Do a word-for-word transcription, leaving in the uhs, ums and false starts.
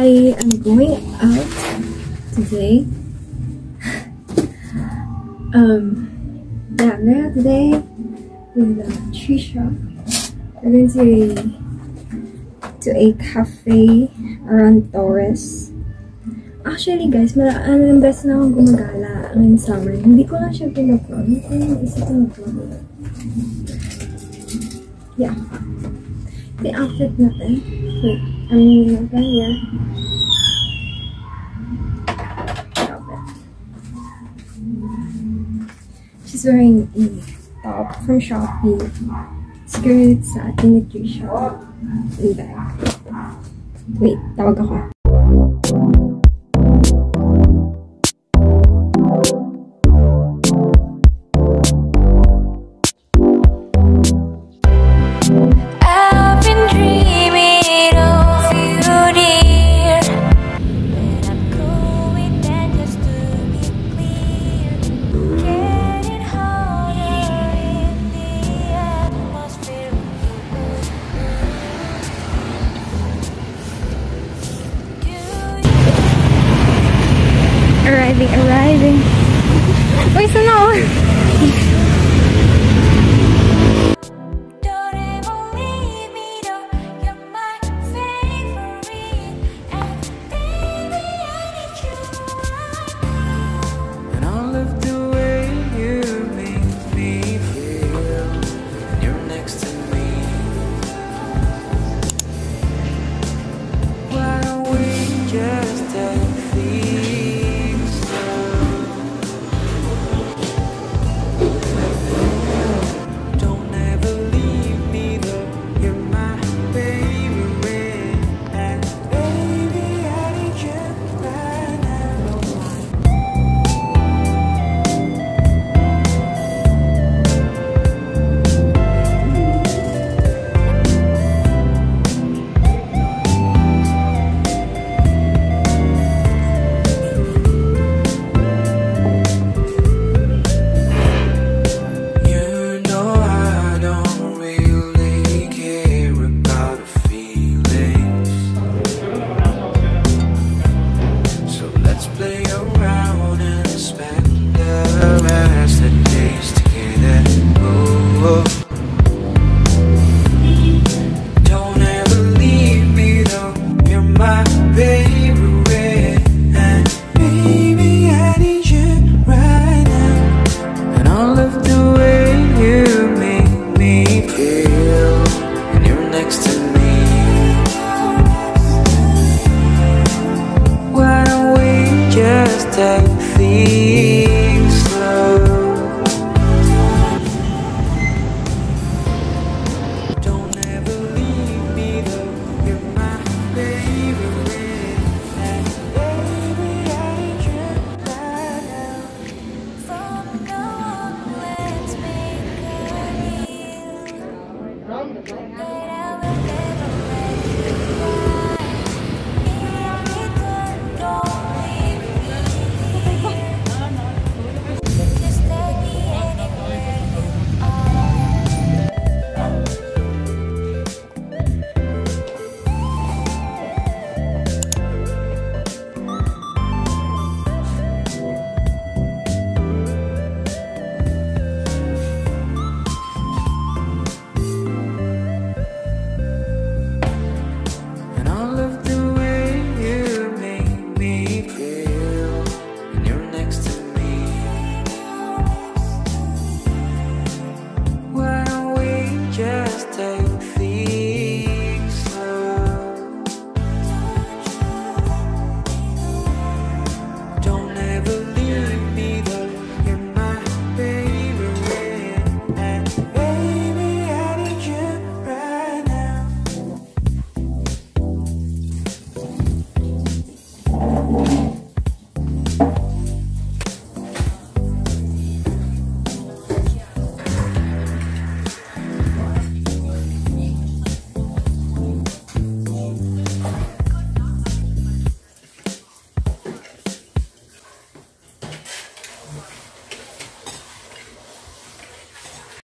I am going out today. um, yeah, I'm going out today with a tree shop. We're going to a, to a cafe around Torres. Actually guys, maraming beses na akong gumagala ngayong summer. Hindi ko lang siya pinag-vlog. Hindi ko yung isa pinag-vlog. Yeah. The outfit natin. Wait, I'm not done yet. Outfit. She's wearing a top from Shopee. Skirt sa ating tree shop. And bag. Wait, tawag ako. Arriving, arriving. Wait, so no.